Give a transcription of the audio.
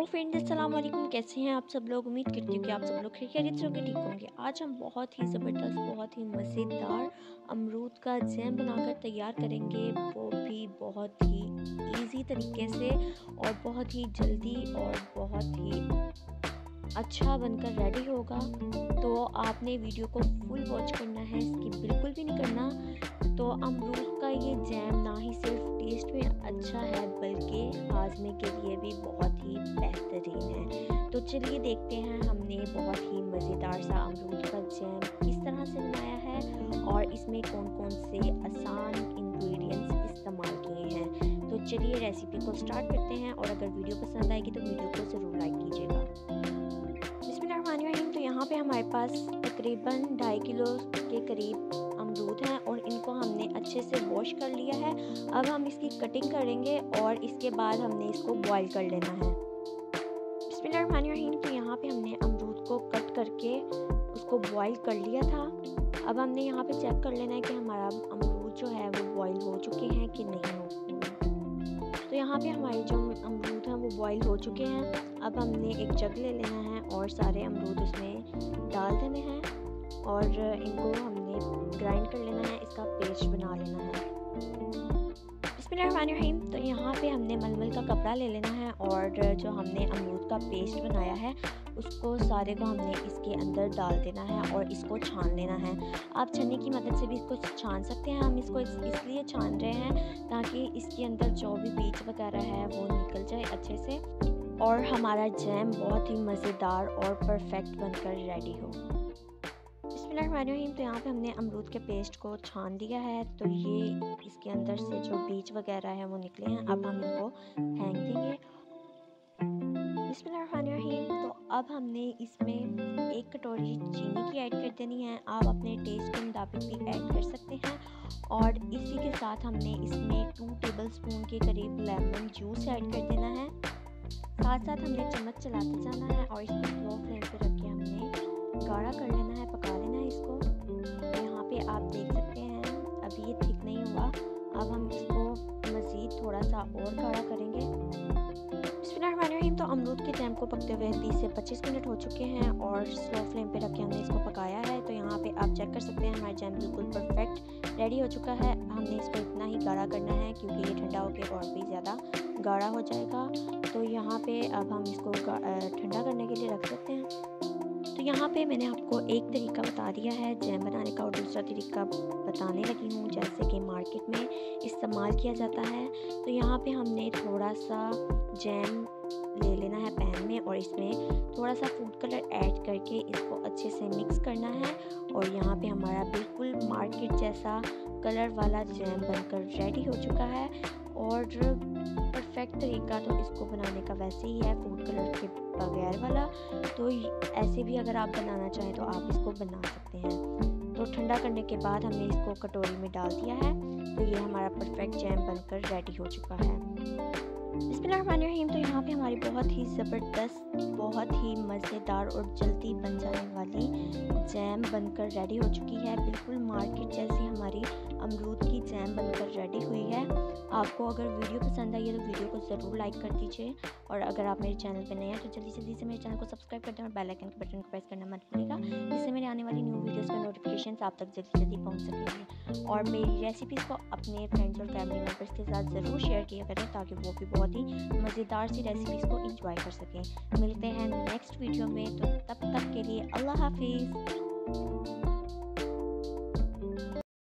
Hello friends, अस्सलाम वालेकुम। कैसे हैं आप सब लोग? उम्मीद करती हूँ कि आप सब लोग खैरियत से होंगे, ठीक होंगे। आज हम बहुत ही ज़बरदस्त, बहुत ही मज़ेदार अमरूद का जैम बनाकर तैयार करेंगे, वो भी बहुत ही इजी तरीके से और बहुत ही जल्दी और बहुत ही अच्छा बनकर रेडी होगा। तो आपने वीडियो को फुल वॉच करना है, स्किप बिल्कुल भी नहीं करना। तो अमरूद का ये जैम ना ही सिर्फ टेस्ट में अच्छा है बल्कि हाजमे के लिए भी बहुत ही बेहतरीन है। तो चलिए देखते हैं हमने बहुत ही मज़ेदार सा अमरूद का जैम किस तरह से बनाया है और इसमें कौन कौन से आसान इंग्रेडिएंट्स इस्तेमाल किए हैं। तो चलिए रेसिपी को स्टार्ट करते हैं और अगर वीडियो पसंद आएगी तो वीडियो को ज़रूर लाइक कीजिएगा। बिस्मिल्लाहिर्रहमानिर्रहीम। तो यहाँ पे हमारे पास तकरीबन 2.5 किलो के करीब अमरूद हैं और इनको हमने अच्छे से वॉश कर लिया है। अब हम इसकी कटिंग करेंगे और इसके बाद हमने इसको बॉईल कर लेना है। बिस्मिल्लाहिर्रहमानिर्रहीम। तो यहाँ पे हमने अमरूद को कट करके उसको बॉईल कर लिया था। अब हमने यहाँ पे चेक कर लेना है कि हमारा अमरूद जो है वो बॉईल हो चुके हैं कि नहीं हो। तो यहाँ पे हमारे जो अमरूद हैं वो बॉईल हो चुके हैं। अब हमने एक जग ले लेना है और सारे अमरूद उसमें डाल देने हैं और इनको हमने ग्राइंड कर लेना है, इसका पेस्ट बना लेना है। बिस्मिल्लाहिर्रहमानिर्रहीम। तो यहाँ पे हमने मलमल का कपड़ा ले लेना है और जो हमने अमरूद का पेस्ट बनाया है उसको सारे को हमने इसके अंदर डाल देना है और इसको छान लेना है। आप छन्नी की मदद से भी इसको छान सकते हैं। हम इसको इसलिए छान रहे हैं ताकि इसके अंदर जो भी बीज वगैरह है वो निकल जाए अच्छे से और हमारा जैम बहुत ही मज़ेदार और परफेक्ट बनकर रेडी हो। बिस्मिल्लाहिर्रहमानिर्रहीम। तो यहाँ पे हमने अमरूद के पेस्ट को छान दिया है। तो ये इसके अंदर से जो बीज वगैरह है वो निकले हैं। अब हम इनको फेंक देंगे। बिस्मिल्लाहिर्रहमानिर्रहीम। तो अब हमने इसमें 1 कटोरी चीनी की ऐड कर देनी है। आप अपने टेस्ट के मुताबिक भी ऐड कर सकते हैं और इसी के साथ हमने इसमें 2 टेबलस्पून के करीब लेमन जूस ऐड कर देना है। साथ साथ हमने चम्मच चलाते जाना है और इसको स्लो फ्लेम पे रख के हमने गाढ़ा कर लेना है, पका लेना है इसको। तो यहाँ पे आप देख सकते हैं अभी ये थिक नहीं हुआ। अब हम इसको मज़ीद थोड़ा सा और गाढ़ा करेंगे। बिस्मिल्लाहिर्रहमानिर्रहीम। तो अमरूद के जैम को पकते हुए 20 से 25 मिनट हो चुके हैं और स्लो फ्लेम पे रख के हमने इसको पकाया है। तो यहाँ पे आप चेक कर सकते हैं हमारा जैम बिल्कुल परफेक्ट रेडी हो चुका है। हमने इसको इतना ही गाढ़ा करना है क्योंकि ये ठंडा होकर और भी ज़्यादा गाढ़ा हो जाएगा। तो यहाँ पे अब हम इसको ठंडा करने के लिए रख सकते हैं। तो यहाँ पे मैंने आपको एक तरीका बता दिया है जैम बनाने का और दूसरा तरीका बताने लगी हूँ जैसे कि मार्केट में इस्तेमाल किया जाता है। तो यहाँ पे हमने थोड़ा सा जैम ले लेना है पैन में और इसमें थोड़ा सा फूड कलर ऐड करके इसको अच्छे से मिक्स करना है और यहाँ पे हमारा बिल्कुल मार्केट जैसा कलर वाला जैम बनकर रेडी हो चुका है। और परफेक्ट तरीका तो इसको बनाने का वैसे ही है, फूड कलर के बगैर वाला। तो ऐसे भी अगर आप बनाना चाहें तो आप इसको बना सकते हैं। तो ठंडा करने के बाद हमने इसको कटोरी में डाल दिया है। तो ये हमारा परफेक्ट जैम बनकर रेडी हो चुका है। बिस्मिल्लाहिर्रहमानिर्रहीम। तो यहाँ पे हमारी बहुत ही ज़बरदस्त, बहुत ही मज़ेदार और जल्दी बन जाने वाली जैम बनकर रेडी हो चुकी है। बिल्कुल मार्केट जैसी हमारी अमरूद की जैम बनकर रेडी हुई है। आपको अगर वीडियो पसंद आई है तो वीडियो को ज़रूर लाइक कर दीजिए और अगर आप मेरे चैनल पर नए हैं तो जल्दी से मेरे चैनल को सब्सक्राइब कर दें और बेल आइकन के बटन को प्रेस करना मत भूलिएगा, जिससे मेरे आने वाली न्यू वीडियोज़ का नोटिफिकेशन आप तक जल्दी पहुँच सकेंगे। और मेरी रेसिपीज़ को अपने फ्रेंड्स और फैमिली मेम्बर्स के साथ ज़रूर शेयर किया करें ताकि वो भी बहुत ही मज़ेदार सी रेसिपीज़ को एंजॉय कर सकें। मिलते हैं नेक्स्ट वीडियो में, तो तब तक के लिए अल्लाह हाफिज़।